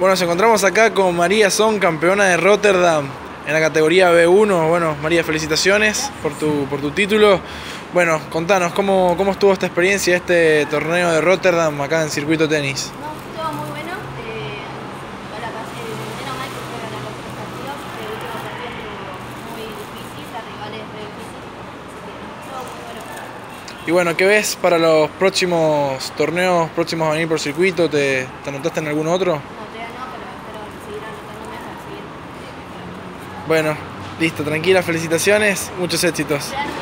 Bueno, nos encontramos acá con María Son, campeona de Rotterdam en la categoría B1. Bueno, María, felicitaciones por tu título. Bueno, contanos, ¿cómo estuvo esta experiencia, este torneo de Rotterdam acá en circuito tenis? No, estuvo muy bueno. La pasé, menos mal que fueron a los tres partidos. El último partido estuvo muy difícil, la rival es re difícil. Así que estuvo muy bueno. Y bueno, ¿qué ves para los próximos torneos próximos a venir por circuito? ¿Te anotaste en algún otro? No, todavía no, pero espero seguir anotándome para seguir mejorando. Bueno, listo, tranquila, felicitaciones, muchos éxitos.